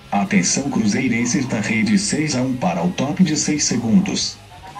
Atenção cruzeirenses da rede 6-1 para o top de 6 segundos.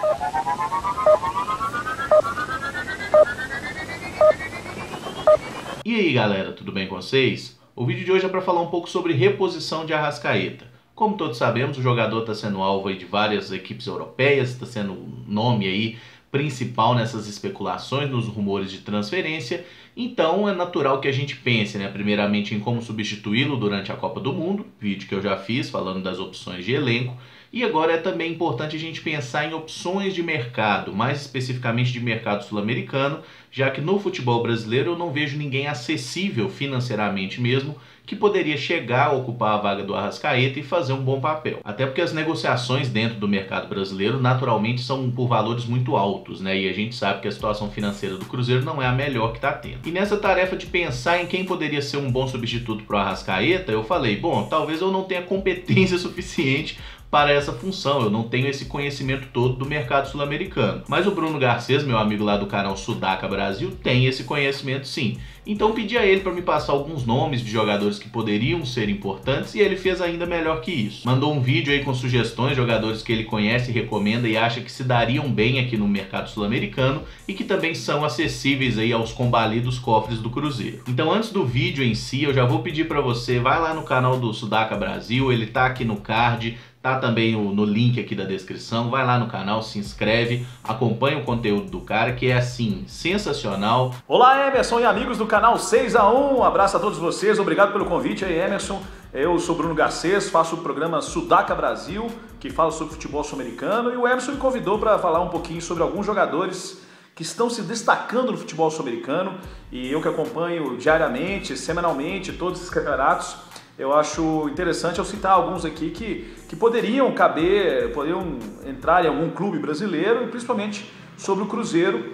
E aí galera, tudo bem com vocês? O vídeo de hoje é para falar um pouco sobre reposição de Arrascaeta. Como todos sabemos, o jogador está sendo alvo aí de várias equipes europeias, está sendo um nome aí principal nessas especulações, nos rumores de transferência. Então é natural que a gente pense, primeiramente em como substituí-lo durante a Copa do Mundo, vídeo que eu já fiz falando das opções de elenco. E agora é também importante a gente pensar em opções de mercado, mais especificamente de mercado sul-americano, já que no futebol brasileiro eu não vejo ninguém acessível financeiramente mesmo, que poderia chegar a ocupar a vaga do Arrascaeta e fazer um bom papel. Até porque as negociações dentro do mercado brasileiro naturalmente são por valores muito altos, e a gente sabe que a situação financeira do Cruzeiro não é a melhor que está tendo. E nessa tarefa de pensar em quem poderia ser um bom substituto para o Arrascaeta, eu falei, bom, talvez eu não tenha competência suficiente para essa função, eu não tenho esse conhecimento todo do mercado sul-americano. Mas o Bruno Garcês, meu amigo lá do canal Sudaca Brasil, tem esse conhecimento sim. Então pedi a ele para me passar alguns nomes de jogadores que poderiam ser importantes e ele fez ainda melhor que isso. Mandou um vídeo aí com sugestões de jogadores que ele conhece, recomenda e acha que se dariam bem aqui no mercado sul-americano e que também são acessíveis aí aos combalidos cofres do Cruzeiro. Então antes do vídeo em si, eu já vou pedir para você, vai lá no canal do Sudaca Brasil, ele tá aqui no card, tá também no link aqui da descrição, vai lá no canal, se inscreve, acompanha o conteúdo do cara que é assim, sensacional. Olá Emerson e amigos do canal 6-1, um abraço a todos vocês, obrigado pelo convite aí Emerson. Eu sou Bruno Garcês, faço o programa Sudaca Brasil, que fala sobre futebol sul-americano, e o Emerson me convidou para falar um pouquinho sobre alguns jogadores que estão se destacando no futebol sul-americano, e eu que acompanho diariamente, semanalmente, todos esses campeonatos. Eu acho interessante eu citar alguns aqui que poderiam caber, poderiam entrar em algum clube brasileiro, e principalmente sobre o Cruzeiro,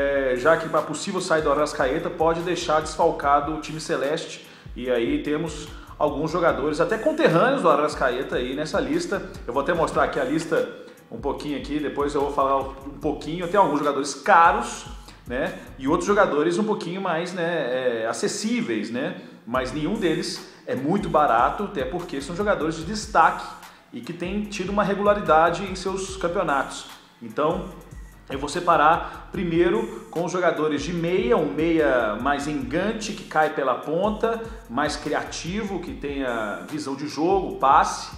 já que a possível saída do Arrascaeta pode deixar desfalcado o time celeste, e aí temos alguns jogadores, até conterrâneos do Arrascaeta aí nessa lista. Eu vou até mostrar aqui a lista um pouquinho aqui, depois eu vou falar um pouquinho. Tem alguns jogadores caros, e outros jogadores um pouquinho mais acessíveis, mas nenhum deles é muito barato, até porque são jogadores de destaque e que têm tido uma regularidade em seus campeonatos. Então eu vou separar primeiro com os jogadores de meia, um meia mais engante, que cai pela ponta, mais criativo, que tenha visão de jogo, passe,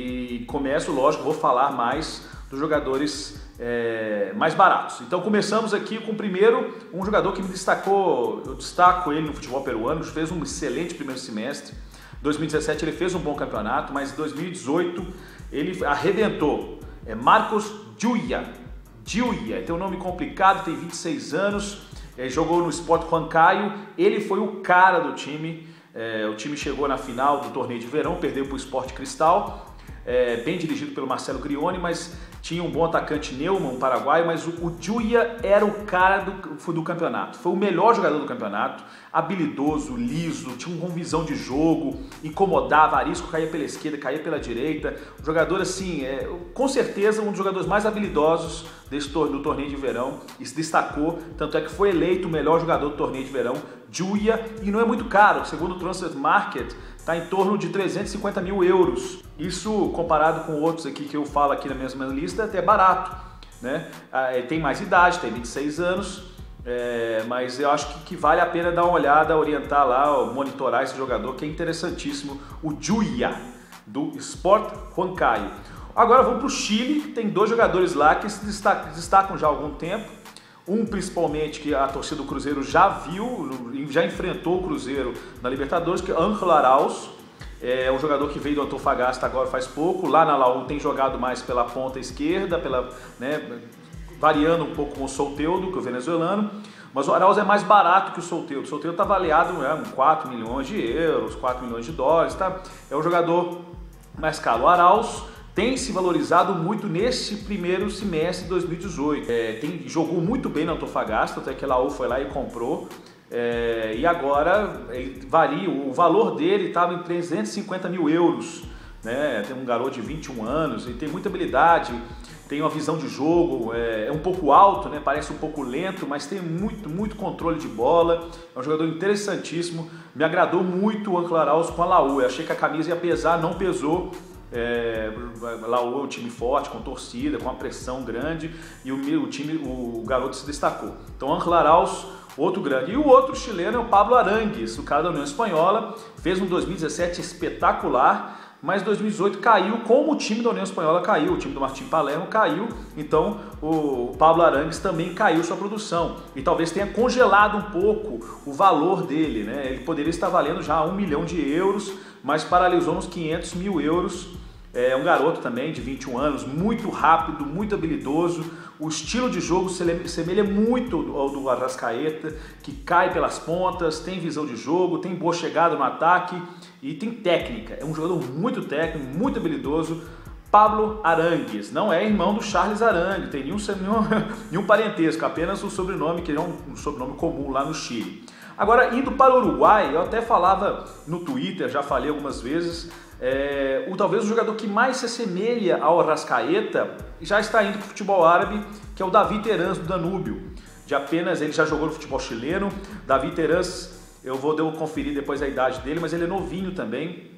e começo, lógico, vou falar mais dos jogadores mais baratos. Então começamos aqui com o primeiro, um jogador que me destacou, eu destaco ele no futebol peruano, fez um excelente primeiro semestre. 2017 ele fez um bom campeonato, mas em 2018 ele arrebentou. É Marcos Giulia, tem um nome complicado, tem 26 anos, jogou no Sport Huancayo, ele foi o cara do time. O time chegou na final do torneio de verão, perdeu para o Sport Cristal, bem dirigido pelo Marcelo Grioni, mas tinha um bom atacante Neumann, um paraguaio, mas o Giulia era o cara do campeonato. Foi o melhor jogador do campeonato, habilidoso, liso, tinha uma visão de jogo, incomodava, arisco, caía pela esquerda, caía pela direita. Um jogador assim, com certeza um dos jogadores mais habilidosos do torneio de verão, e se destacou, tanto é que foi eleito o melhor jogador do torneio de verão, Giulia, e não é muito caro, segundo o Transfer Market, está em torno de 350 mil euros. Isso comparado com outros aqui que eu falo aqui na mesma lista, até é barato, tem mais idade, tem 26 anos, mas eu acho que vale a pena dar uma olhada, orientar lá, monitorar esse jogador, que é interessantíssimo, o Giulia, do Sport Huancayo. Agora vamos para o Chile, tem dois jogadores lá que se destacam já há algum tempo. Um principalmente que a torcida do Cruzeiro já viu, já enfrentou o Cruzeiro na Libertadores, que é Ángel Arauz. É um jogador que veio do Antofagasta agora faz pouco. Lá na Laú tem jogado mais pela ponta esquerda, variando um pouco com o Soteldo, que é o venezuelano. Mas o Arauz é mais barato que o Soteldo. O Soteldo está avaliado em 4 milhões de euros, 4 milhões de dólares. É um jogador mais caro. O Arauz tem se valorizado muito nesse primeiro semestre de 2018. Jogou muito bem no Antofagasta, até que a Laú foi lá e comprou. E agora ele varia, o valor dele estava em 350 mil euros né? Tem um garoto de 21 anos e tem muita habilidade, tem uma visão de jogo, é um pouco alto, né? Parece um pouco lento, mas tem muito controle de bola. É um jogador interessantíssimo. Me agradou muito o Anclaraus com a Laú. Eu achei que a camisa ia pesar, não pesou. Laú é um time forte, com torcida, com uma pressão grande, e o garoto se destacou. Então Anclaraus, outro grande. E o outro chileno é o Pablo Arangues, o cara da União Espanhola, fez um 2017 espetacular, mas 2018 caiu, como o time da União Espanhola caiu, o time do Martín Palermo caiu, então o Pablo Arangues também caiu sua produção, e talvez tenha congelado um pouco o valor dele, né? Ele poderia estar valendo já 1 milhão de euros, mas paralisou nos 500 mil euros. É um garoto também de 21 anos, muito rápido, muito habilidoso. O estilo de jogo se semelha muito ao do Arrascaeta, que cai pelas pontas, tem visão de jogo, tem boa chegada no ataque e tem técnica. É um jogador muito técnico, muito habilidoso. Pablo Arangues, não é irmão do Charles Arangues, tem nenhum parentesco, apenas o sobrenome, que é um sobrenome comum lá no Chile. Agora, indo para o Uruguai, eu até falava no Twitter, já falei algumas vezes, talvez o jogador que mais se assemelha ao Arrascaeta já está indo para o futebol árabe, que é o David Terans do Danúbio. Ele já jogou no futebol chileno. David Terans, eu vou conferir depois a idade dele, mas ele é novinho também.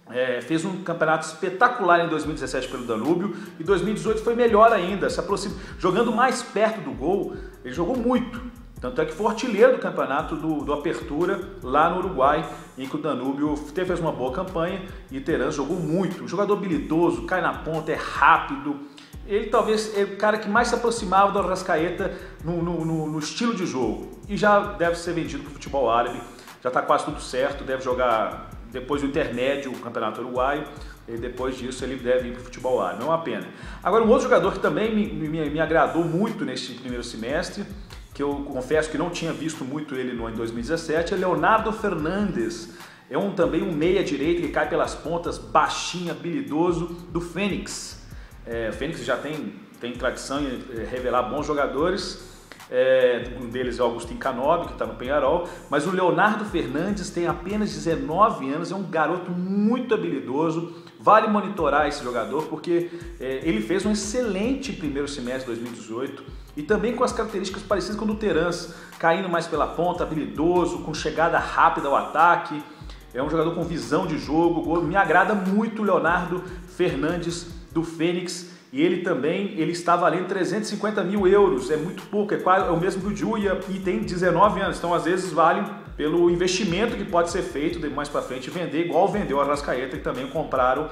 Fez um campeonato espetacular em 2017 pelo Danúbio, e 2018 foi melhor ainda, jogando mais perto do gol. Ele jogou muito. Tanto é que foi artilheiro do campeonato do Apertura lá no Uruguai, em que o Danúbio fez uma boa campanha e Terans jogou muito. Um jogador habilidoso, cai na ponta, é rápido. Ele talvez é o cara que mais se aproximava do Arrascaeta no estilo de jogo. E já deve ser vendido para o futebol árabe. Já está quase tudo certo, deve jogar depois do intermédio o campeonato uruguaio. E depois disso ele deve ir para o futebol árabe. Não é uma pena. Agora, um outro jogador que também me agradou muito neste primeiro semestre, que eu confesso que não tinha visto muito ele em 2017, é Leonardo Fernandes. É também um meia-direita que cai pelas pontas, baixinho, habilidoso, do Fênix. O Fênix já tem tradição em revelar bons jogadores. Um deles é o Agustín Canóbio, que está no Peñarol. Mas o Leonardo Fernandes tem apenas 19 anos, é um garoto muito habilidoso. Vale monitorar esse jogador, porque ele fez um excelente primeiro semestre de 2018. E também com as características parecidas com o do Terans, caindo mais pela ponta, habilidoso, com chegada rápida ao ataque. É um jogador com visão de jogo. Me agrada muito o Leonardo Fernandes do Fênix. E ele está valendo 350 mil euros. É muito pouco, é o mesmo que o Julia, e tem 19 anos. Então, às vezes, vale pelo investimento que pode ser feito de mais para frente e vender, igual vendeu o Arrascaeta, que também compraram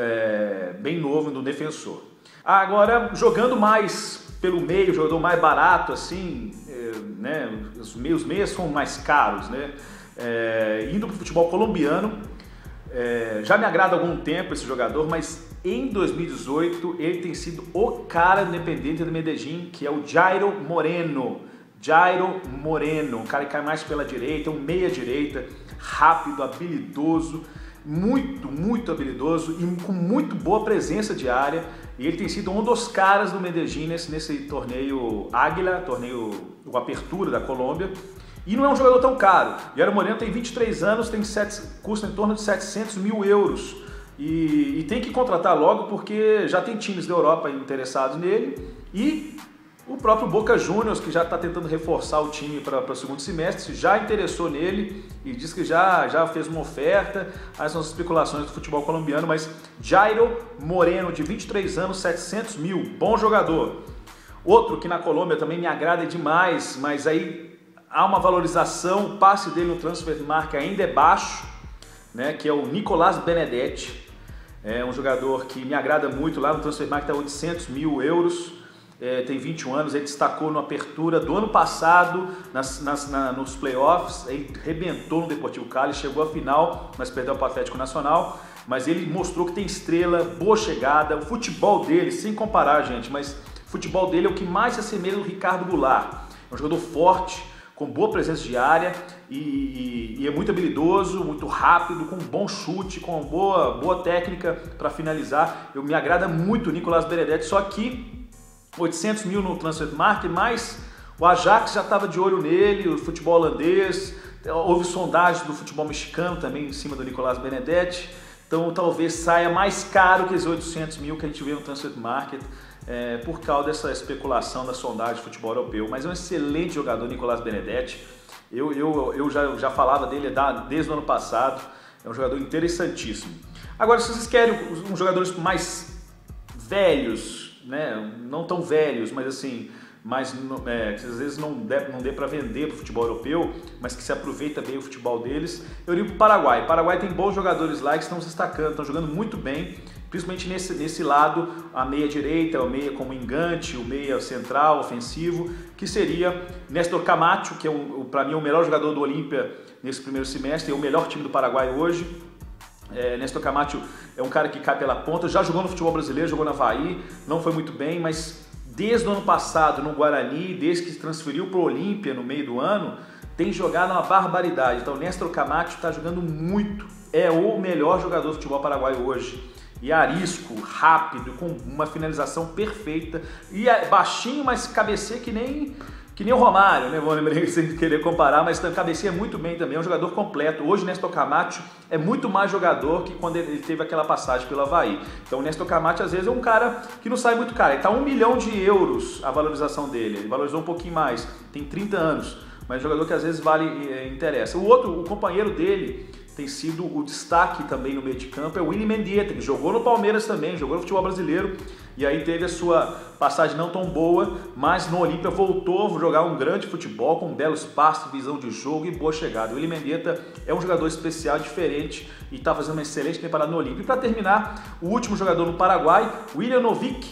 bem novo do Defensor. Agora, jogando mais pelo meio, jogador mais barato, assim, né? Os meios são mais caros, né? Indo para o futebol colombiano, já me agrada há algum tempo esse jogador, mas em 2018 ele tem sido o cara do Independiente de Medellín, que é o Jairo Moreno. Um cara que cai mais pela direita, um meia-direita, rápido, habilidoso, muito habilidoso e com muito boa presença de área. E ele tem sido um dos caras do Medellín nesse torneio Águila, torneio Apertura da Colômbia. E não é um jogador tão caro. Jairo Moreno tem 23 anos, custa em torno de 700 mil euros. E tem que contratar logo, porque já tem times da Europa interessados nele. E o próprio Boca Juniors, que já está tentando reforçar o time para o segundo semestre, já interessou nele e diz que já fez uma oferta. Essas são as especulações do futebol colombiano, mas Jairo Moreno, de 23 anos, 700 mil, bom jogador. Outro que na Colômbia também me agrada demais, mas aí há uma valorização, o passe dele no Transfermarkt ainda é baixo, né, que é o Nicolás Benedetti. É um jogador que me agrada muito, lá no Transfermarkt está 800 mil euros. Tem 21 anos, ele destacou na apertura do ano passado, nos playoffs, ele rebentou no Deportivo Cali, chegou à final, mas perdeu para o Atlético Nacional, mas ele mostrou que tem estrela, boa chegada, o futebol dele, sem comparar, gente, mas o futebol dele é o que mais se assemelha ao Ricardo Goulart. É um jogador forte, com boa presença de área e é muito habilidoso, muito rápido, com um bom chute, com boa técnica para finalizar. Me agrada muito o Nicolás Benedetti, só que 800 mil no Transfermarkt, mas o Ajax já estava de olho nele, o futebol holandês, houve sondagem do futebol mexicano também em cima do Nicolás Benedetti, então talvez saia mais caro que os 800 mil que a gente vê no Transfer Market, por causa dessa especulação da sondagem de futebol europeu. Mas é um excelente jogador, Nicolás Benedetti. Eu já falava dele desde o ano passado, é um jogador interessantíssimo. Agora, se vocês querem uns jogadores mais velhos, né? Não tão velhos, mas assim, que às vezes não dê para vender para o futebol europeu, mas que se aproveita bem o futebol deles, eu digo para o Paraguai. O Paraguai tem bons jogadores lá que estão se destacando, estão jogando muito bem, principalmente nesse lado, a meia direita, o meia como engante, o meia central, ofensivo, que seria Néstor Camacho, que é para mim o melhor jogador do Olímpia nesse primeiro semestre, é o melhor time do Paraguai hoje. Néstor Camacho é um cara que cai pela ponta, já jogou no futebol brasileiro, jogou na Avaí, não foi muito bem, mas desde o ano passado no Guarani, desde que se transferiu para o Olímpia no meio do ano, tem jogado uma barbaridade. Então Néstor Camacho está jogando muito, é o melhor jogador do futebol paraguaio hoje. E arisco, rápido, com uma finalização perfeita, e baixinho, mas cabeceia que nem o Romário, né? Vou lembrar sem querer comparar, mas cabeceia muito bem também, é um jogador completo. Hoje o Néstor Camacho é muito mais jogador que quando ele teve aquela passagem pelo Avaí. Então o Néstor Camacho às vezes é um cara que não sai muito caro, ele está 1 milhão de euros a valorização dele, ele valorizou um pouquinho mais, tem 30 anos, mas é um jogador que às vezes interessa. O companheiro dele tem sido o destaque também no meio de campo, é o Willy Mendieta, que jogou no Palmeiras também, jogou no futebol brasileiro, e aí teve a sua passagem não tão boa, mas no Olímpia voltou a jogar um grande futebol, com belos passos, visão de jogo e boa chegada. O Willy Mendieta é um jogador especial, diferente, e está fazendo uma excelente temporada no Olímpia. E para terminar, o último jogador no Paraguai, William Novic,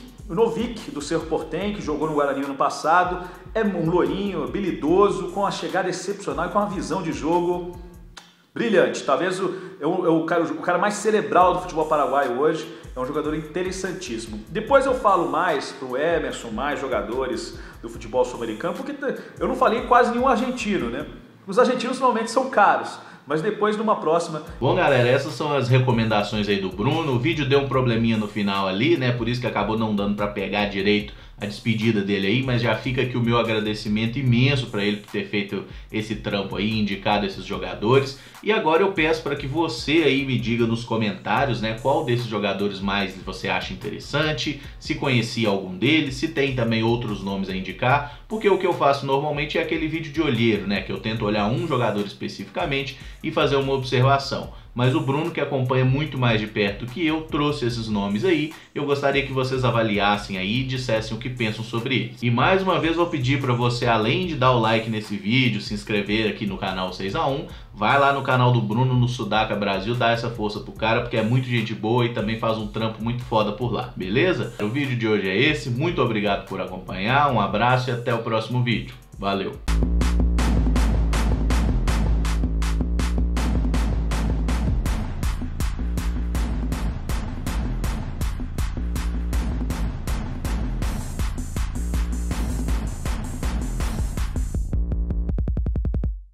do Cerro Porteño, que jogou no Guarani ano passado, é um loirinho, habilidoso, com a chegada excepcional e com uma visão de jogo brilhante. Talvez o cara mais cerebral do futebol paraguaio hoje, é um jogador interessantíssimo. Depois eu falo mais pro Emerson, mais jogadores do futebol sul-americano, porque eu não falei quase nenhum argentino, né? Os argentinos normalmente são caros, mas depois numa próxima... Bom, galera, essas são as recomendações aí do Bruno. O vídeo deu um probleminha no final ali, né? Por isso que acabou não dando para pegar direito a despedida dele aí, mas já fica aqui o meu agradecimento imenso para ele por ter feito esse trampo aí, indicado esses jogadores. E agora eu peço para que você aí me diga nos comentários, né, qual desses jogadores mais você acha interessante, se conhecia algum deles, se tem também outros nomes a indicar, porque o que eu faço normalmente é aquele vídeo de olheiro, né, que eu tento olhar um jogador especificamente e fazer uma observação. Mas o Bruno, que acompanha muito mais de perto que eu, trouxe esses nomes aí. Eu gostaria que vocês avaliassem aí e dissessem o que pensam sobre eles. E mais uma vez vou pedir para você, além de dar o like nesse vídeo, se inscrever aqui no canal 6x1, vai lá no canal do Bruno, no Sudaca Brasil, dá essa força pro cara, porque é muito gente boa e também faz um trampo muito foda por lá, beleza? O vídeo de hoje é esse, muito obrigado por acompanhar, um abraço e até o próximo vídeo. Valeu!